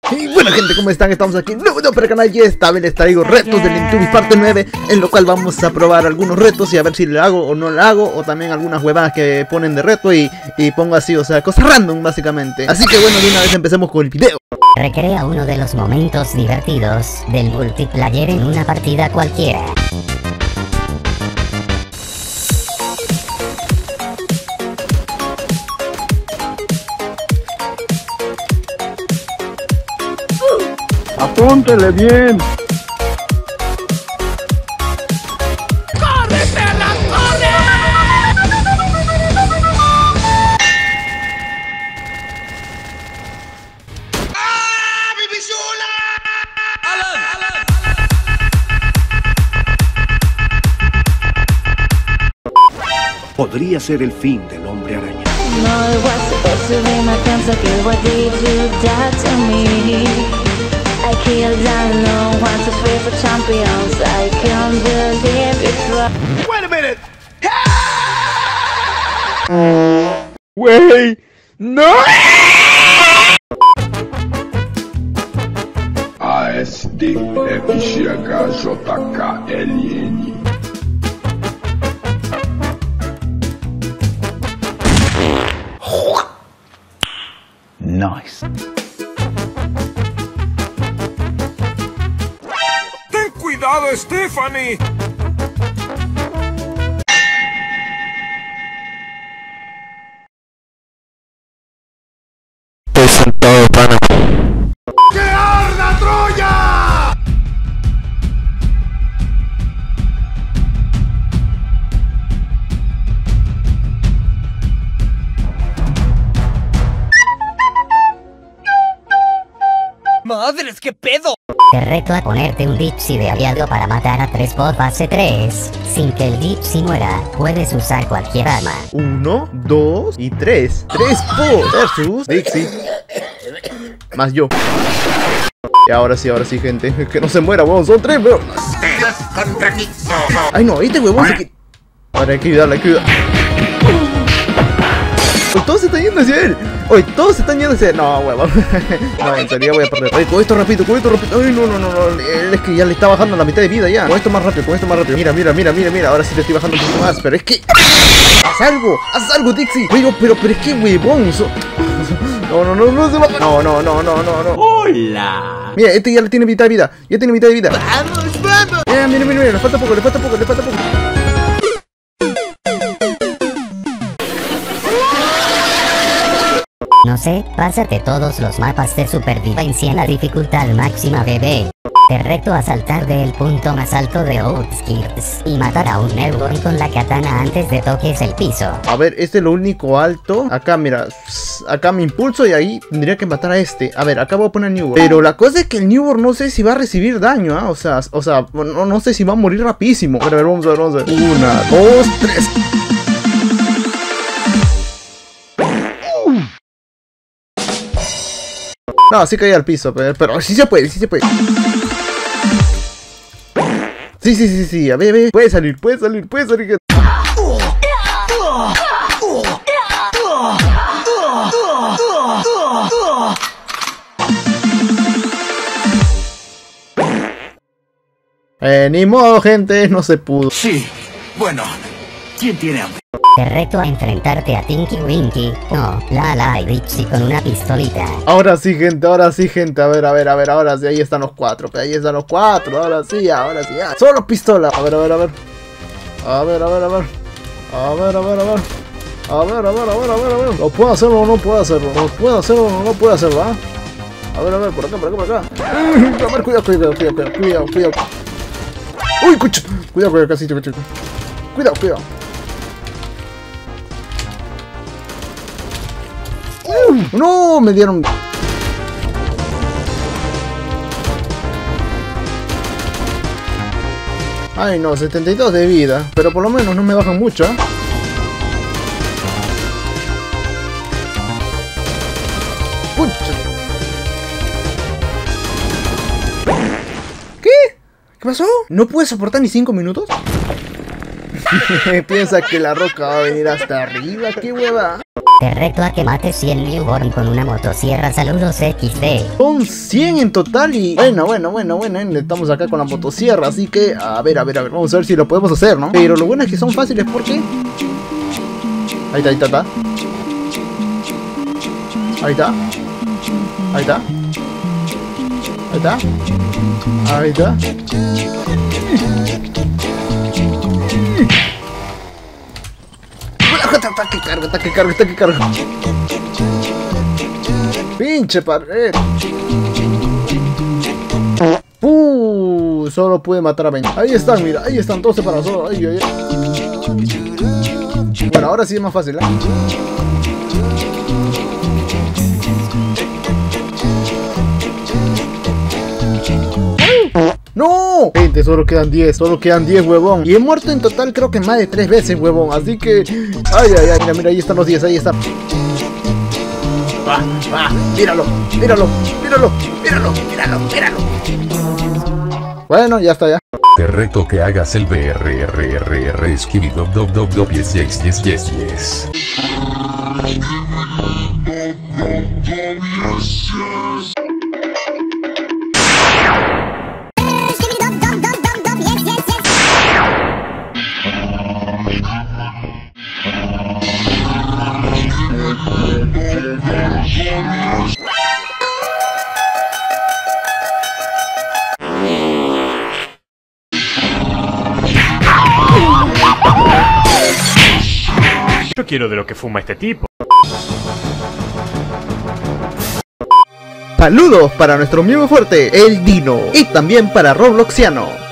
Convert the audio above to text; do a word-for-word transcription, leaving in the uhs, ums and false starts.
Y bueno gente, ¿cómo están? Estamos aquí en un nuevo video para el canal y esta vez les traigo retos del Intubi parte nueve, en lo cual vamos a probar algunos retos y a ver si lo hago o no lo hago, o también algunas huevadas que ponen de reto y, y pongo así, o sea, cosas random básicamente. Así que bueno, de una vez empecemos con el video. Recrea uno de los momentos divertidos del multiplayer en una partida cualquiera. Apúntele bien. ¡Corre, perra, corre! ¡Ah, mi pichula! ¡Alan, Alan! Podría ser el fin del hombre araña. No, it was supposed to be my cancer. What did you do to me? I killed down no one to three for champions. I can't believe it's wrong. Wait a minute! Wey, no. A S D F G H J K L N. Nice. ¡Ten cuidado, Stephanie! Estoy sentado, pana. ¡Que arda Troya! ¡Madres, qué pedo! Te reto a ponerte un Dipsy de aliado para matar a tres por fase tres. Sin que el Dipsy muera, puedes usar cualquier arma. Uno, dos y tres. Tres por versus Dixie más yo. Y ahora sí, ahora sí gente, que no se muera, huevón, son tres, weón. Ay no, este huevón se que... Ahora hay que ayudarle, hay que ayudarle. Oye, todos se están yendo hacia él. Oye, todos se están yendo hacia él. No, huevón. No, en serio voy a perder. Oye, con esto rápido, con esto rápido. Ay, no, no, no, no. Él es que ya le está bajando la mitad de vida ya. Con esto más rápido, con esto más rápido. Mira, mira, mira, mira, mira. Ahora sí le estoy bajando un poquito más. Pero es que... ¡Haz algo! ¡Haz algo, Dixie! Oigo, pero, pero es que, huevón. So... No, no, no, no se va. No, no, no, no, no, no. ¡Hola! Mira, este ya le tiene mitad de vida. Ya tiene mitad de vida. ¡Vamos, vamos! Mira, mira, mira, mira. Le falta poco, le falta poco, le falta poco. No sé, pásate todos los mapas de supervivencia en la dificultad máxima, bebé. Te reto a saltar del punto más alto de Outskirts y matar a un Newborn con la katana antes de toques el piso. A ver, este es lo único alto. Acá, mira, acá me impulso y ahí tendría que matar a este. A ver, acá voy a poner Newborn. Pero la cosa es que el Newborn no sé si va a recibir daño, ¿ah? ¿eh? O sea, o sea, no, no sé si va a morir rapidísimo. A ver, a ver, vamos a ver, vamos a ver. Una, dos, tres. No, sí caí al piso, pero, pero sí se puede, sí se puede. Sí, sí, sí, sí, a ver, a ver. Puede salir, puede salir, puede salir. Eh, ni modo, gente, no se pudo. Sí, bueno, ¿quién tiene hambre? Te reto a enfrentarte a Tinky Winky, no, Lala y Dipsy con una pistolita. Ahora sí, gente, ahora sí, gente. A ver, a ver, a ver, ahora sí, ahí están los cuatro. Ahí están los cuatro, ahora sí, ahora sí, ya. Solo pistola. A ver, a ver, a ver. A ver, a ver, a ver. A ver, a ver, a ver. A ver, a ver, a ver, a ver, a ver. ¿Lo puedo hacerlo o no puedo hacerlo? ¿Lo puedo hacerlo o no puedo hacerlo, ah? A ver, a ver, por acá, por acá, por acá. A ver, cuidado, cuidado, cuidado, cuidado, cuidado, cuidado. Uy, cucho. Cuidado, cuidado, casi, chico, chico. Cuidado, cuidado. Uh, no, me dieron. Ay no, setenta y dos de vida. Pero por lo menos no me bajan mucho, ¿eh? Pucha. ¿Qué? ¿Qué pasó? ¿No puede soportar ni cinco minutos? Piensa que la roca va a venir hasta arriba, qué hueva. Te reto a que mates cien newborn con una motosierra. Saludos equis de. Son cien en total y... Bueno, bueno, bueno, bueno, eh, estamos acá con la motosierra, así que... A ver, a ver, a ver, vamos a ver si lo podemos hacer, ¿no? Pero lo bueno es que son fáciles porque... Ahí está, ahí está, ahí está. Ahí está. Ahí está. Ahí está. Ahí está. Está que carga, está que carga, está que carga. Pinche pared. Uh, solo pude matar a veinte. Ahí están, mira, ahí están todos separados. Ay, ay, ay. Bueno, ahora sí es más fácil, ¿eh? ¡No! Gente, solo quedan diez, solo quedan diez, huevón. Y he muerto en total creo que más de tres veces, huevón. Así que... Ay, ay, ay, mira, mira, ahí están los diez, ahí están. ¡Ah, ah! ¡Míralo! ¡Míralo! ¡Míralo! ¡Míralo! ¡Míralo! ¡Míralo! Bueno, ya está, ya. Te reto que hagas el B R R R R esquivido dop dop dop yes yes yes yes yes. Yo quiero de lo que fuma este tipo. Saludos para nuestro miembro fuerte, el Dino, y también para Robloxiano.